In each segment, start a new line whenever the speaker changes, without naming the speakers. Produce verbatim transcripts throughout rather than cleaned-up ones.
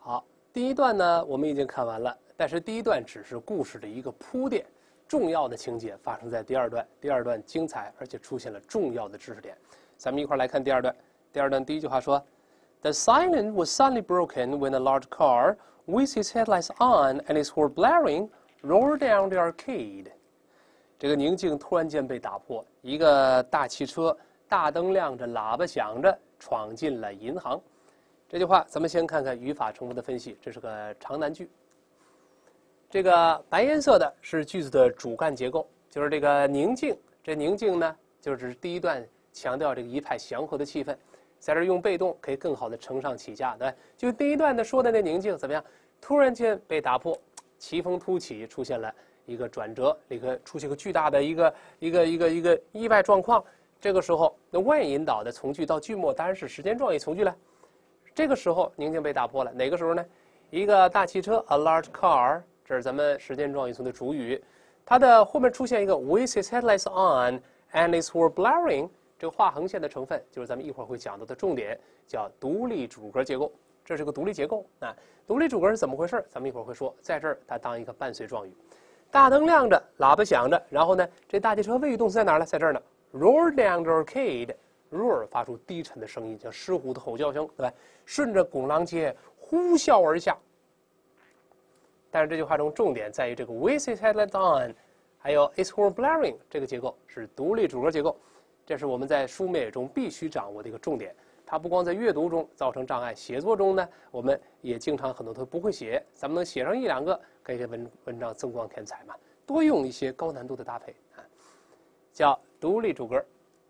好，第一段呢我们已经看完了，但是第一段只是故事的一个铺垫，重要的情节发生在第二段。第二段精彩，而且出现了重要的知识点。咱们一块来看第二段。第二段第一句话说 ：“The silence was suddenly broken when a large car, with its headlights on and its horn blaring, roared down the arcade。”这个宁静突然间被打破，一个大汽车，大灯亮着，喇叭响着，闯进了银行。这句话咱们先看看语法成分的分析，这是个长难句。这个白颜色的是句子的主干结构，就是这个宁静。这宁静呢，就是第一段强调这个一派祥和的气氛，在这用被动可以更好的承上启下，对吧？就第一段的说的那宁静怎么样？突然间被打破，奇峰突起，出现了一个转折，一个出现个巨大的一个一个一个一个意外状况。这个时候，那外引导的从句到句末当然是时间状语从句了。这个时候宁静被打破了，哪个时候呢？一个大汽车 ，a large car， 这是咱们时间状语从的主语，它的后面出现一个 with its headlights on and its horn blaring， 这个画横线的成分就是咱们一会儿会讲到的重点，叫独立主格结构。这是个独立结构啊，独立主格是怎么回事？咱们一会儿会说，在这儿它当一个伴随状语。大灯亮着，喇叭响着，然后呢，这大汽车谓语动词在哪儿呢？在这儿呢 ，roar down the arcade。roar 发出低沉的声音，像狮虎的吼叫声，对吧？顺着拱廊街呼啸而下。但是这句话中重点在于这个 with its headlights on， 还有 its horn blaring 这个结构是独立主格结构，这是我们在书面语中必须掌握的一个重点。它不光在阅读中造成障碍，写作中呢，我们也经常很多都不会写，咱们能写上一两个，可以给文文章增光添彩嘛。多用一些高难度的搭配啊，叫独立主格。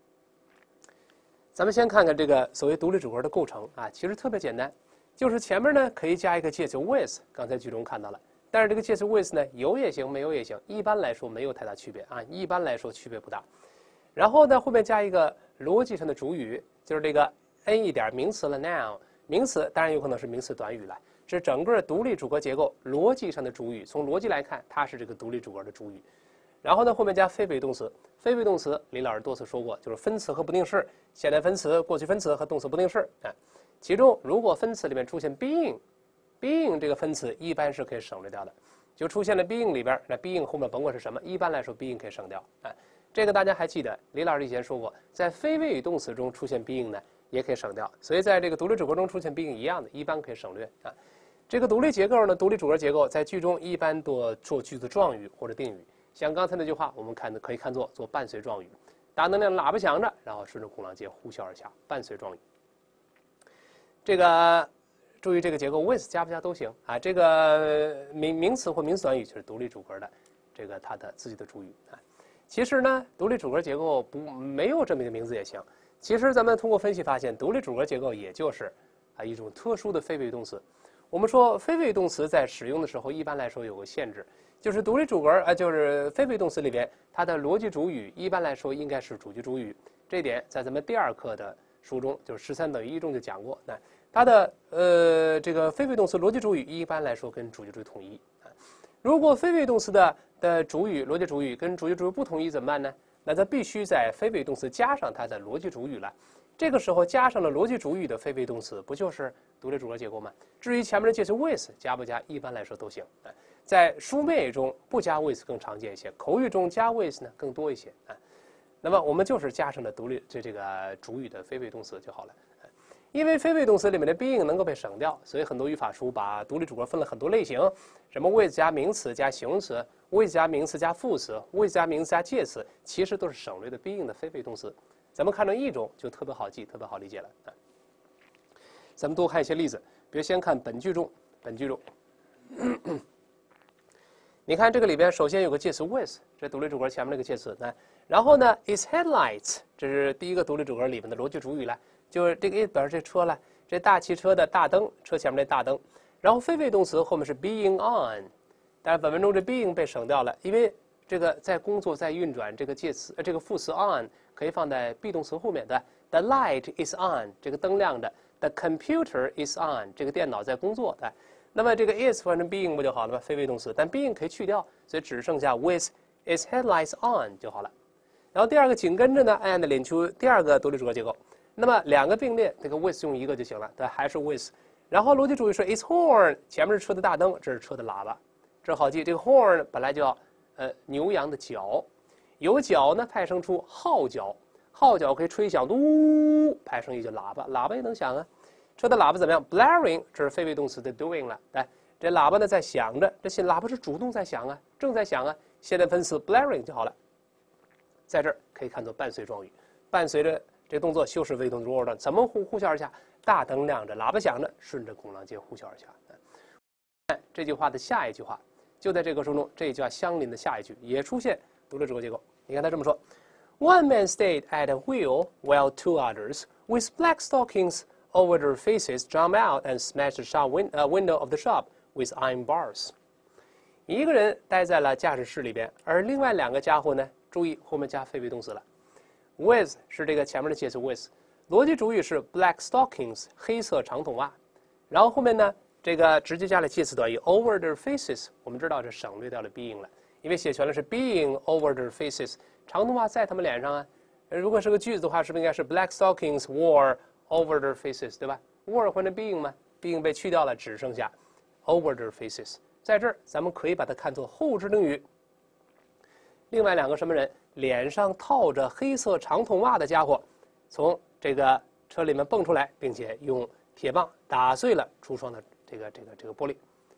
咱们先看看这个所谓独立主格的构成啊，其实特别简单，就是前面呢可以加一个介词 with， 刚才句中看到了，但是这个介词 with 呢有也行，没有也行，一般来说没有太大区别啊，一般来说区别不大。然后呢后面加一个逻辑上的主语，就是这个 n 一点名词了 noun， 名词当然有可能是名词短语了，这整个独立主格结构逻辑上的主语，从逻辑来看它是这个独立主格的主语。然后呢，后面加非谓动词。非谓动词，李老师多次说过，就是分词和不定式、现在分词、过去分词和动词不定式啊。其中，如果分词里面出现 being，being 这个分词一般是可以省略掉的。就出现了 being 里边，那 being 后面甭管是什么，一般来说 being 可以省掉啊。这个大家还记得，李老师以前说过，在非谓语动词中出现 being 呢，也可以省掉。所以在这个独立主格中出现 being 一样的，一般可以省略啊。这个独立结构呢，独立主格结构在句中一般多做句子状语或者定语。像刚才那句话，我们看的可以看作做伴随状语，大灯亮，喇叭响着，然后顺着拱廊街呼啸而下，伴随状语。这个注意这个结构 with 加不加都行啊。这个名名词或名词短语就是独立主格的，这个它的自己的主语啊。其实呢，独立主格结构不没有这么一个名字也行。其实咱们通过分析发现，独立主格结构也就是啊一种特殊的非谓动词。我们说非谓动词在使用的时候，一般来说有个限制。就是独立主格，呃，就是非谓动词里边，它的逻辑主语一般来说应该是主句主语。这点在咱们第二课的书中，就是十三等于一中就讲过。那它的呃这个非谓动词逻辑主语一般来说跟主句主语统一啊。如果非谓动词的的主语逻辑主语跟主句主语不统一怎么办呢？那它必须在非谓动词加上它的逻辑主语了。这个时候加上了逻辑主语的非谓动词，不就是独立主格结构吗？至于前面的介词 with 加不加，一般来说都行啊。在书面语中不加 with 更常见一些，口语中加 with 呢更多一些啊。那么我们就是加上了独立这这个主语的非谓动词就好了。因为非谓动词里面的 being 能够被省掉，所以很多语法书把独立主格分了很多类型，什么 with 加名词加形容词 ，with 加名词加副词 ，with 加名词加介词，其实都是省略的 being 的非谓动词。咱们看成一种就特别好记，特别好理解了啊。咱们多看一些例子，比如先看本句中，本句中。你看这个里边，首先有个介词 with， 这独立主格前面那个介词，那然后呢 its headlights， 这是第一个独立主格里面的逻辑主语了，就是这个 it 表示这车了，这大汽车的大灯，车前面那大灯，然后非谓动词后面是 being on， 但是本文中这 being 被省掉了，因为这个在工作在运转，这个介词呃这个副词 on 可以放在 be 动词后面的 the light is on， 这个灯亮着 the computer is on， 这个电脑在工作的。那么这个 is 换成 being 不就好了吗？非谓动词，但 being 可以去掉，所以只剩下 with its headlights on 就好了。然后第二个紧跟着呢 and 领出第二个独立主格结构。那么两个并列，这个 with 用一个就行了，对，还是 with。 然后逻辑主义说 its horn 前面是车的大灯，这是车的喇叭，这好记。这个 horn 本来叫呃牛羊的角，有角呢派生出号角，号角可以吹响，嘟派生一句喇叭，喇叭也能响啊。车的喇叭怎么样 ？blaring 这是非谓动词的 doing 了，来，这喇叭呢在响着，这些喇叭是主动在响啊，正在响啊，现在分词 blaring 就好了。在这儿可以看作伴随状语，伴随着这动作修饰谓动词 word， 怎么呼呼啸而下？大灯亮着，喇叭响着，顺着拱廊街呼啸而下。这句话的下一句话就在这个书中，这一句话相邻的下一句也出现独立主格结构。你看他这么说 ：One man stayed at a wheel while two others, with black stockings over their faces, jumped out and smashed the shop win uh, window of the shop with iron bars. 一个人待在了驾驶室里边，而另外两个家伙呢，注意后面加非谓动词了 ，with 是这个前面的介词 with。逻辑主语是 black stockings 黑色长筒袜，然后后面呢，这个直接加了介词短语 over their faces。我们知道这省略掉了 being 了，因为写全了是 being over their faces， 长筒袜在他们脸上啊。如果是个句子的话，是不是应该是 black stockings wore over their faces， 对吧 ？wore 换成 being 嘛 ，being 被去掉了，只剩下 over their faces。在这儿，咱们可以把它看作后置定语。另外两个什么人，脸上套着黑色长筒袜的家伙，从这个车里面蹦出来，并且用铁棒打碎了橱窗的这个这个这个玻璃。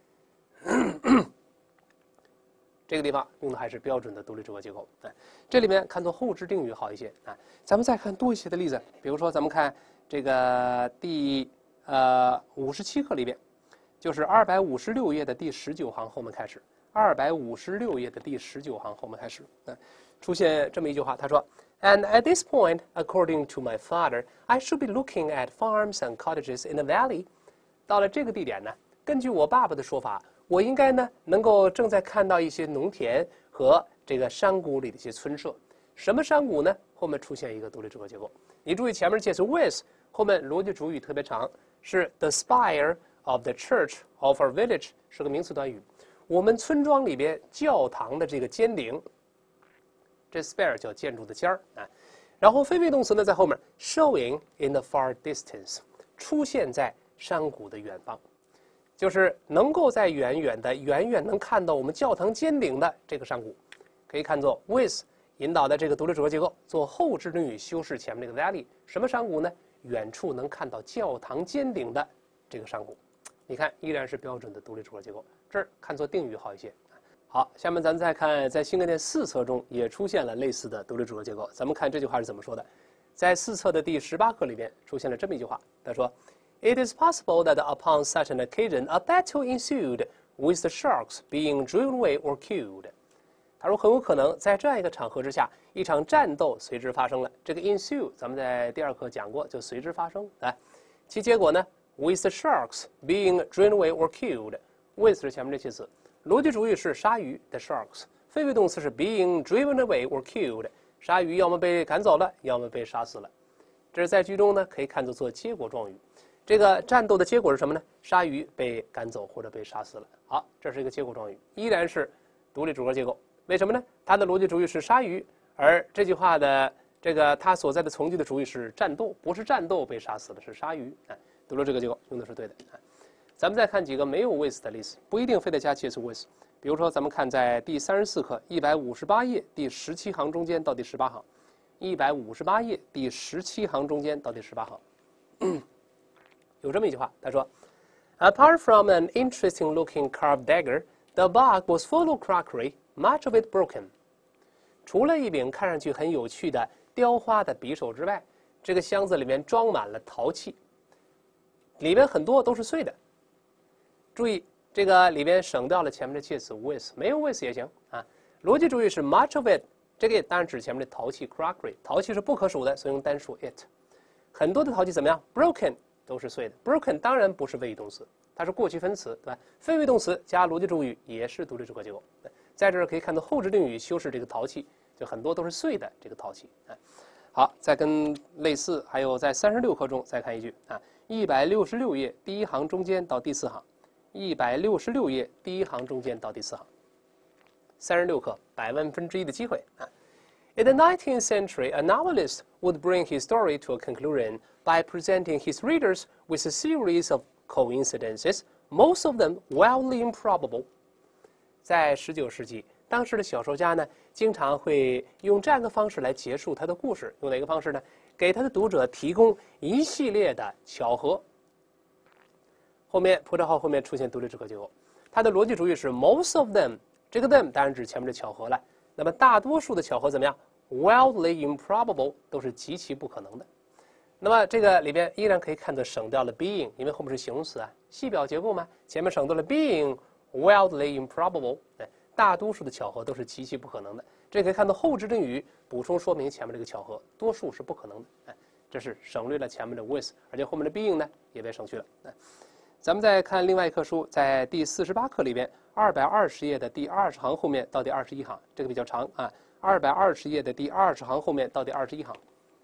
这个地方用的还是标准的独立主格结构。哎，这里面看作后置定语好一些啊。咱们再看多一些的例子，比如说咱们看这个第呃五十七课里边，就是二百五十六页的第十九行后面开始，二百五十六页的第十九行后面开始，啊，出现这么一句话，他说。And at this point, according to my father, I should be looking at farms and cottages in the valley. 到了这个地点呢，根据我爸爸的说法，我应该呢能够正在看到一些农田和这个山谷里的一些村舍。什么山谷呢？后面出现一个独立主格结构。你注意前面介词 with， 后面逻辑主语特别长，是 the spire of the church of our village， 是个名词短语。我们村庄里边教堂的这个尖顶。这 spire 叫建筑的尖儿啊，然后非谓动词呢在后面 showing in the far distance 出现在山谷的远方，就是能够在远远的远远能看到我们教堂尖顶的这个山谷，可以看作 with 引导的这个独立主格结构做后置定语修饰前面这个 valley， 什么山谷呢？远处能看到教堂尖顶的这个山谷，你看依然是标准的独立主格结构，这儿看作定语好一些。好，下面咱们再看，在新概念四册中也出现了类似的独立主格结构。咱们看这句话是怎么说的，在四册的第十八课里面出现了这么一句话，他说 ：“It is possible that upon such an occasion, a battle ensued, with the sharks being driven away or killed。”他说很有可能在这样一个场合之下，一场战斗随之发生了。这个 ensue 咱们在第二课讲过，就随之发生。来，其结果呢 ，with the sharks being driven away or killed。with 是前面这介词。逻辑主语是鲨鱼 the sharks， 非谓动词是 being driven away or killed， 鲨鱼要么被赶走了，要么被杀死了。这是在句中呢可以看作做结果状语。这个战斗的结果是什么呢？鲨鱼被赶走或者被杀死了。好，这是一个结果状语，依然是独立主格结构。为什么呢？它的逻辑主语是鲨鱼，而这句话的这个它所在的从句的主语是战斗，不是战斗被杀死的，是鲨鱼。哎，独立这个结构用的是对的。咱们再看几个没有 with 的例子，不一定非得加介词 with。比如说，咱们看在第三十四课一百五十八页第十七行中间到第十八行，一百五十八页第十七行中间到第十八行，有这么一句话，他说 ：“Apart from an interesting-looking carved dagger, the box was full of crockery, much of it broken。”除了一柄看上去很有趣的雕花的匕首之外，这个箱子里面装满了陶器，里面很多都是碎的。注意，这个里边省掉了前面的介词 with， 没有 with 也行啊。逻辑主语是 much of it， 这个当然指前面的陶器 crockery， 陶器是不可数的，所以用单数 it。很多的陶器怎么样 ？broken 都是碎的 ，broken 当然不是谓语动词，它是过去分词，对吧？非谓动词加逻辑主语也是独立主格结构。在这儿可以看到后置定语修饰这个陶器，就很多都是碎的这个陶器。啊，好，再跟类似，还有在三十六课中再看一句啊，一百六十六页第一行中间到第四行。一百六十六页第一行中间到第四行，三十六课百万分之一的机会啊。In the nineteenth century, a novelist would bring his story to a conclusion by presenting his readers with a series of coincidences, most of them wildly improbable。在十九世纪，当时的小说家呢，经常会用这样一个方式来结束他的故事。用哪个方式呢？给他的读者提供一系列的巧合。后面普特号后面出现独立直合结构，它的逻辑主语是 most of them， 这个 them 当然指前面的巧合了。那么大多数的巧合怎么样 ？wildly improbable 都是极其不可能的。那么这个里边依然可以看作省掉了 being， 因为后面是形容词啊，系表结构嘛，前面省掉了 being wildly improbable， 大多数的巧合都是极其不可能的。这可以看到后置定语补充说明前面这个巧合，多数是不可能的。哎，这是省略了前面的 with， 而且后面的 being 呢也被省去了。哎，咱们再看另外一课书，在第四十八课里边，二百二十页的第二十行后面到第二十一行，这个比较长啊。二百二十页的第二十行后面到第二十一行，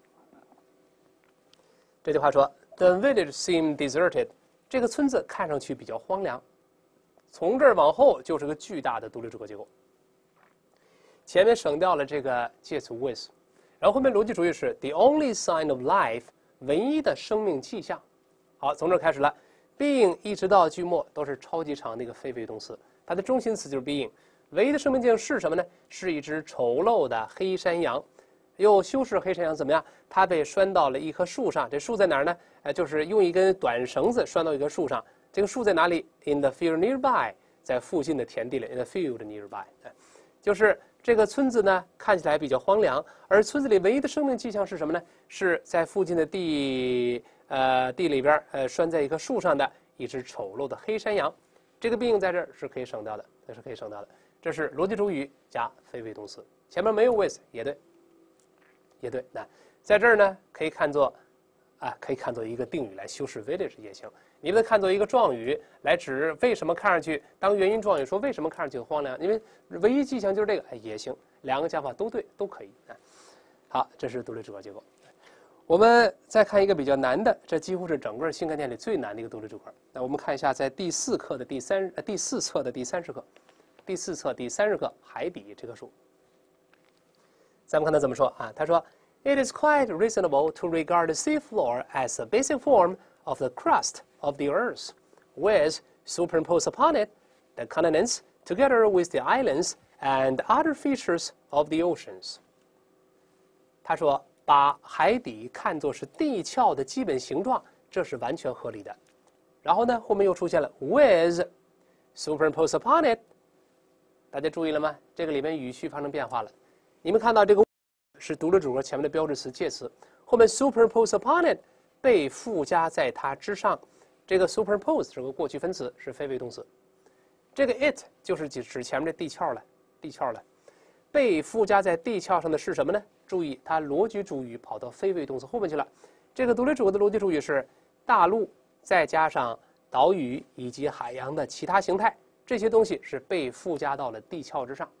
这句话说 ：“The village seemed deserted。”这个村子看上去比较荒凉。从这儿往后就是个巨大的独立主格结构。前面省掉了这个介词 with， 然后后面逻辑主语是 the only sign of life， 唯一的生命迹象。好，从这儿开始了 ，being 一直到句末都是超级长的一个非谓动词，它的中心词就是 being。唯一的生命迹象是什么呢？是一只丑陋的黑山羊。又修饰黑山羊怎么样？它被拴到了一棵树上。这树在哪儿呢？呃，就是用一根短绳子拴到一棵树上。这个树在哪里 ？In the field nearby， 在附近的田地里。In the field nearby， 就是这个村子呢看起来比较荒凉，而村子里唯一的生命迹象是什么呢？是在附近的地呃地里边呃拴在一棵树上的一只丑陋的黑山羊。这个 being 在这儿是可以省掉的，这是可以省掉的。这是逻辑主语加非谓动词，前面没有 with 也对，也对。那在这儿呢，可以看作啊，可以看作一个定语来修饰 village 也行。你把它看作一个状语来指为什么看上去当原因状语说为什么看上去很荒凉，因为唯一迹象就是这个，哎也行，两个讲法都对，都可以啊。好，这是独立主格结构。我们再看一个比较难的，这几乎是整个新概念里最难的一个独立主格。那我们看一下，在第四课的第三呃第四册的第三十课。第四册第三十课海底这棵树，咱们看他怎么说啊？他说 ，It is quite reasonable to regard the sea floor as a basic form of the crust of the earth, with superimposed upon it the continents together with the islands and other features of the oceans。他说，把海底看作是地壳的基本形状，这是完全合理的。然后呢，后面又出现了 with superimposed upon it。大家注意了吗？这个里面语序发生变化了。你们看到这个是独立主格前面的标志词介词，后面 superimpose upon it 被附加在它之上。这个 superimpose 是个过去分词，是非谓动词。这个 it 就是指前面的地壳了，地壳了。被附加在地壳上的是什么呢？注意，它逻辑主语跑到非谓动词后面去了。这个独立主格的逻辑主语是大陆再加上岛屿以及海洋的其他形态。这些东西是被附加到了地壳之上。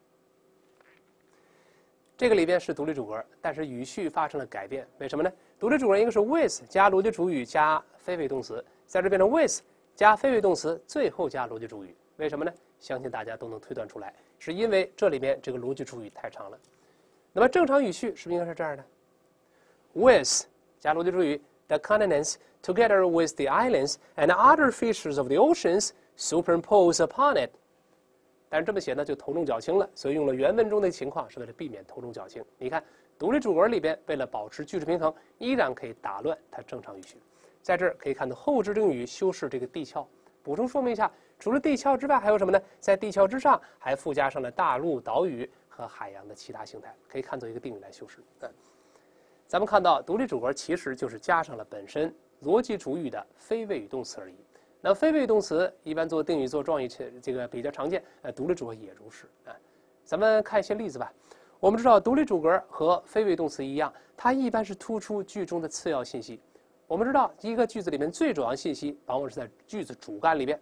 这个里边是独立主格，但是语序发生了改变。为什么呢？独立主格应该是 with 加逻辑主语加非谓动词，在这变成 with 加非谓动词，最后加逻辑主语。为什么呢？相信大家都能推断出来，是因为这里边这个逻辑主语太长了。那么正常语序是不是应该是这样的 ？with 加逻辑主语 the continents together with the islands and other features of the oceans。superimpose upon it， 但是这么写呢就头重脚轻了，所以用了原文中的情况是为了避免头重脚轻。你看独立主格里边为了保持句式平衡，依然可以打乱它正常语序。在这儿可以看到后置定语修饰这个地壳。补充说明一下，除了地壳之外还有什么呢？在地壳之上还附加上了大陆、岛屿和海洋的其他形态，可以看作一个定语来修饰。嗯，咱们看到独立主格其实就是加上了本身逻辑主语的非谓语动词而已。那非谓语动词一般做定语、做状语，这个比较常见。呃，独立主格也如是啊。咱们看一些例子吧。我们知道，独立主格和非谓动词一样，它一般是突出句中的次要信息。我们知道，一个句子里面最主要信息往往是在句子主干里边。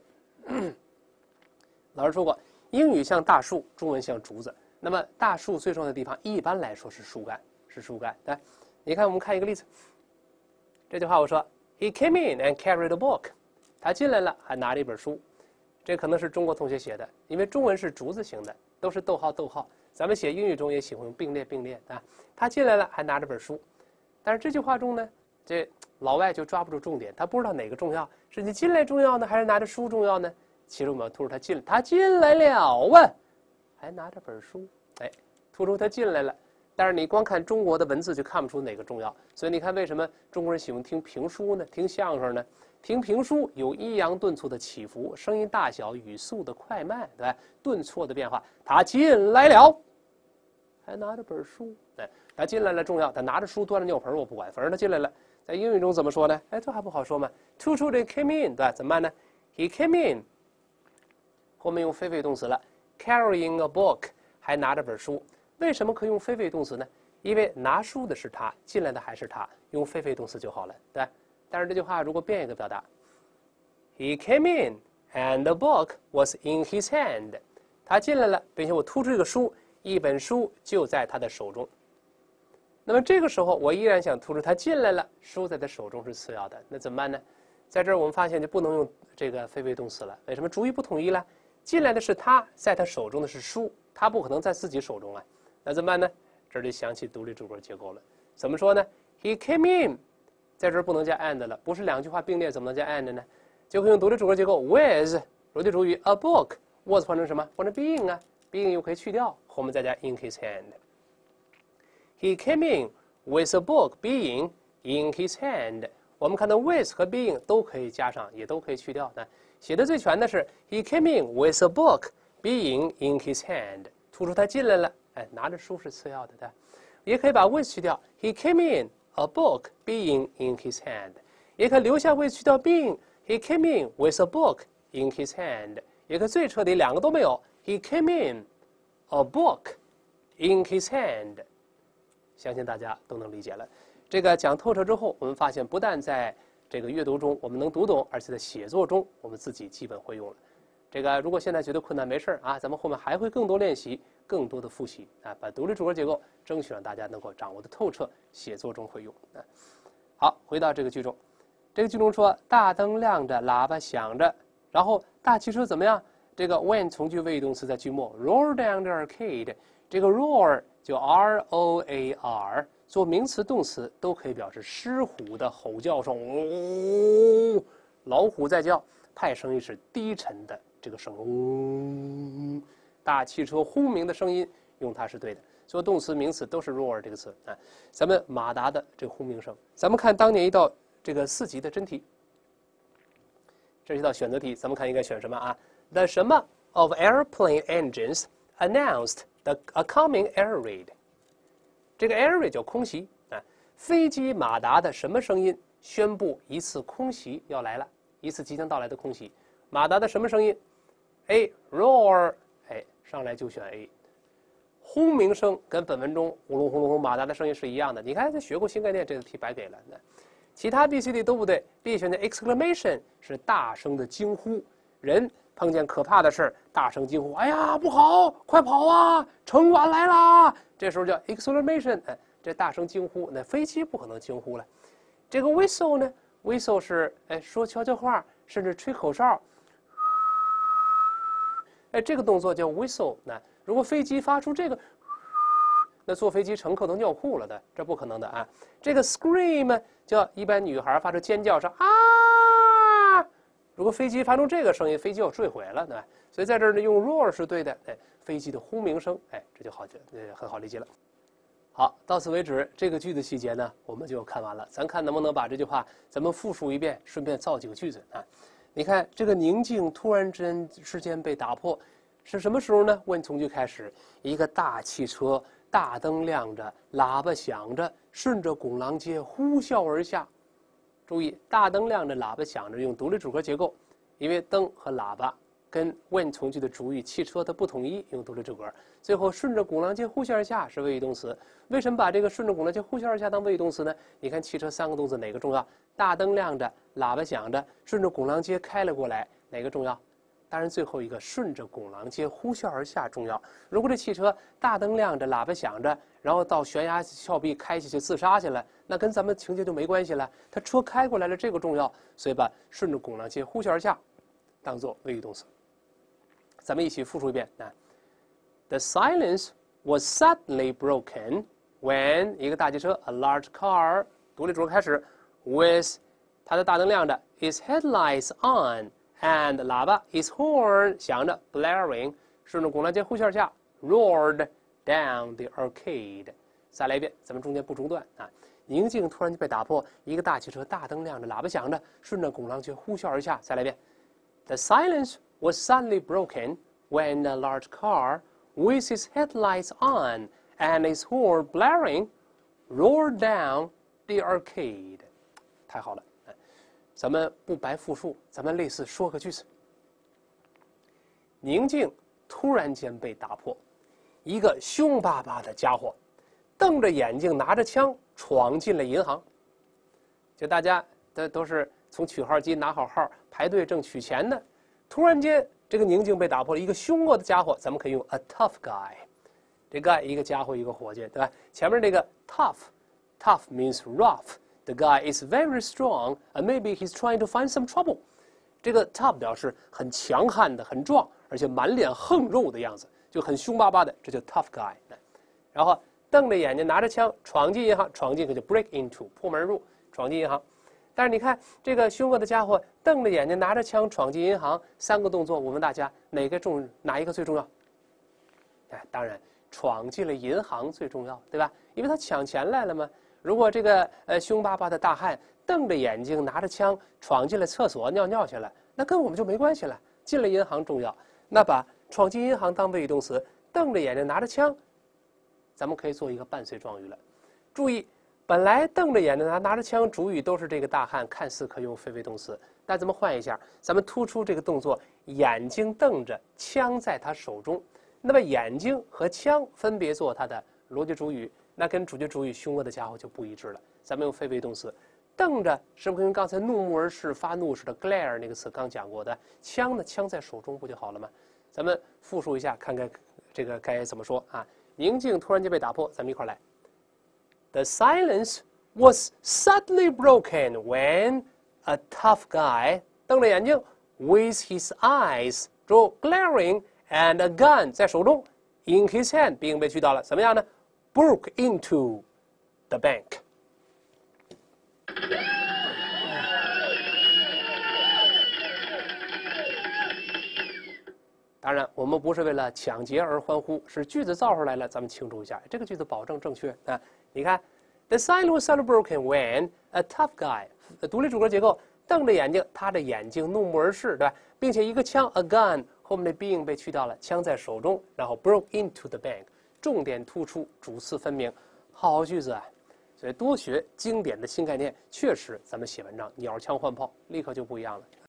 老师说过，英语像大树，中文像竹子。那么大树最重要的地方，一般来说是树干，是树干。来，你看，我们看一个例子。这句话我说 ，He came in and carried a book。他进来了，还拿了一本书。这可能是中国同学写的，因为中文是竹字形的，都是逗号逗号。咱们写英语中也喜欢并列并列啊。他进来了，还拿着本书。但是这句话中呢，这老外就抓不住重点，他不知道哪个重要，是你进来重要呢，还是拿着书重要呢？其实我们要突出他进，他进来了啊，还拿着本书，哎，突出他进来了。但是你光看中国的文字就看不出哪个重要，所以你看为什么中国人喜欢听评书呢？听相声呢？听评书有抑扬顿挫的起伏，声音大小、语速的快慢，对吧？顿挫的变化。他进来了，还拿着本书，哎，他进来了重要，他拿着书端着尿盆我不管，反正他进来了。在英语中怎么说呢？哎，这还不好说吗？突出的 came in， 对吧？怎么办呢 ？He came in， 后面用非谓动词了 ，carrying a book， 还拿着本书。为什么可以用非谓动词呢？因为拿书的是他，进来的还是他，用非谓动词就好了，对吧？但是这句话如果变一个表达 ，He came in and the book was in his hand， 他进来了，并且我突出这个书，一本书就在他的手中。那么这个时候我依然想突出他进来了，书在他手中是次要的，那怎么办呢？在这儿我们发现就不能用这个非谓动词了，为什么？主语不统一了，进来的是他，在他手中的是书，他不可能在自己手中啊。那怎么办呢？这就想起独立主格结构了。怎么说呢 ？He came in， 在这儿不能加 and 了，不是两句话并列，怎么能加 and 呢？就可以用独立主格结构 with 逻辑主语 a book was 换成什么？换成 being 啊 ，being 又可以去掉，后面再加 in his hand。He came in with a book being in his hand。我们看到 with 和 being 都可以加上，也都可以去掉。那写的最全的是 He came in with a book being in his hand， 突出他进来了。哎，拿着书是次要的，对吧？也可以把 with 去掉 ，He came in a book being in his hand， 也可以留下 with 去掉 being，He came in with a book in his hand， 也可以最彻底两个都没有 ，He came in a book in his hand。相信大家都能理解了。这个讲透彻之后，我们发现不但在这个阅读中我们能读懂，而且在写作中我们自己基本会用了。这个如果现在觉得困难没事啊，咱们后面还会更多练习。更多的复习啊，把独立主格结构争取让大家能够掌握的透彻，写作中会用啊。好，回到这个句中，这个句中说大灯亮着，喇叭响着，然后大汽车怎么样？这个 when 从句谓语动词在句末 roar down the arcade， 这个 roar 就 R O A R， 做名词、动词都可以表示狮虎的吼叫声，哦，老虎在叫，派声音是低沉的这个声，哦。大汽车轰鸣的声音，用它是对的。所有动词、名词都是 roar 这个词啊。咱们马达的这个轰鸣声，咱们看当年一道这个四级的真题，这是一道选择题，咱们看应该选什么啊 ？The 什么 of airplane engines announced the a coming air raid？ 这个 air raid 叫空袭啊，飞机马达的什么声音宣布一次空袭要来了，一次即将到来的空袭？马达的什么声音 ？A roar。哎，上来就选 A， 轰鸣声跟本文中呼隆呼隆轰马达的声音是一样的。你看，这学过新概念，这个题白给了。其他 B、C、D 都不对 ，B 选的 exclamation 是大声的惊呼，人碰见可怕的事儿，大声惊呼：“哎呀，不好，快跑啊！城管来啦！”这时候叫 exclamation， 哎，这大声惊呼。那飞机不可能惊呼了。这个 whistle 呢 ？whistle 是哎说悄悄话，甚至吹口哨。哎，这个动作叫 whistle。那如果飞机发出这个，那坐飞机乘客都尿裤了的，这不可能的啊。这个 scream 叫一般女孩发出尖叫声啊。如果飞机发出这个声音，飞机要坠毁了，对吧？所以在这儿呢，用 roar 是对的。哎，飞机的轰鸣声，哎，这就好，呃，很好理解了。好，到此为止，这个句子细节呢，我们就看完了。咱看能不能把这句话咱们复述一遍，顺便造几个句子啊。你看这个宁静突然之间之间被打破，是什么时候呢？问从句开始，一个大汽车，大灯亮着，喇叭响着，顺着拱廊街呼啸而下。注意，大灯亮着，喇叭响着，用独立主格结构，因为灯和喇叭跟when从句的主语汽车的不统一，用独立主格。最后顺着拱廊街呼啸而下是谓语动词。为什么把这个顺着拱廊街呼啸而下当谓语动词呢？你看汽车三个动词哪个重要？大灯亮着，喇叭响着，顺着拱廊街开了过来，哪个重要？当然最后一个顺着拱廊街呼啸而下重要。如果这汽车大灯亮着，喇叭响着，然后到悬崖峭壁开下去自杀去了，那跟咱们情节就没关系了。他车开过来了，这个重要，所以把顺着拱廊街呼啸而下当做谓语动词。咱们一起复述一遍啊。The silence was suddenly broken when 一个大汽车 a large car 独立主格开始 with 它的大灯亮着 ，its headlights on and 喇叭 its horn 响着 blaring 顺着拱廊街呼啸下 roared down the arcade。再来一遍，咱们中间不中断啊。宁静突然就被打破，一个大汽车大灯亮着，喇叭响着，顺着拱廊街呼啸而下。再来一遍 ，The silence was suddenly broken when a large car with its headlights on and its horn blaring roared down the arcade。太好了，咱们不白复述，咱们类似说个句子。宁静突然间被打破，一个凶巴巴的家伙瞪着眼睛，拿着枪闯进了银行。就大家都都是从取号机拿好号排队正取钱呢，突然间这个宁静被打破了，一个凶恶的家伙，咱们可以用 a tough guy。这个一个家伙一个伙计，对吧？前面这个 tough，tough means rough。The guy is very strong, and maybe he's trying to find some trouble. 这个 tough 表示很强悍的、很壮，而且满脸横肉的样子，就很凶巴巴的，这叫 tough guy。然后瞪着眼睛，拿着枪闯进银行，闯进可就 break into 破门而入，闯进银行。但是你看这个凶恶的家伙瞪着眼睛，拿着枪闯进银行，三个动作，我问大家哪个重，哪一个最重要？哎，当然闯进了银行最重要，对吧？因为他抢钱来了嘛。如果这个呃凶巴巴的大汉瞪着眼睛拿着枪闯进了厕所尿尿去了，那跟我们就没关系了。进了银行重要，那把闯进银行当谓语动词，瞪着眼睛拿着枪，咱们可以做一个伴随状语了。注意，本来瞪着眼睛拿拿着枪主语都是这个大汉，看似可以用非谓动词，但咱们换一下，咱们突出这个动作，眼睛瞪着，枪在他手中。那么眼睛和枪分别做它的逻辑主语。那跟主角主语凶恶的家伙就不一致了。咱们用非谓动词，瞪着是不是跟刚才怒目而视、发怒似的 glare 那个词刚讲过的？枪呢，枪在手中不就好了吗？咱们复述一下，看看这个该怎么说啊？宁静突然间被打破，咱们一块来。The silence was suddenly broken when a tough guy 瞪着眼睛 with his eyes 就 glaring and a gun 在手中 in his hand 并被取到了，怎么样呢？Broke into the bank. 当然，我们不是为了抢劫而欢呼，是句子造出来了，咱们庆祝一下。这个句子保证正确啊！你看 ，The sign was suddenly broken when a tough guy， 独立主格结构，瞪着眼睛，他的眼睛怒目而视，对吧？并且一个枪 ，a gun， 后面的 being 被去掉了，枪在手中，然后 broke into the bank。重点突出，主次分明，好句子啊！所以多学经典的新概念，确实咱们写文章鸟枪换炮，立刻就不一样了。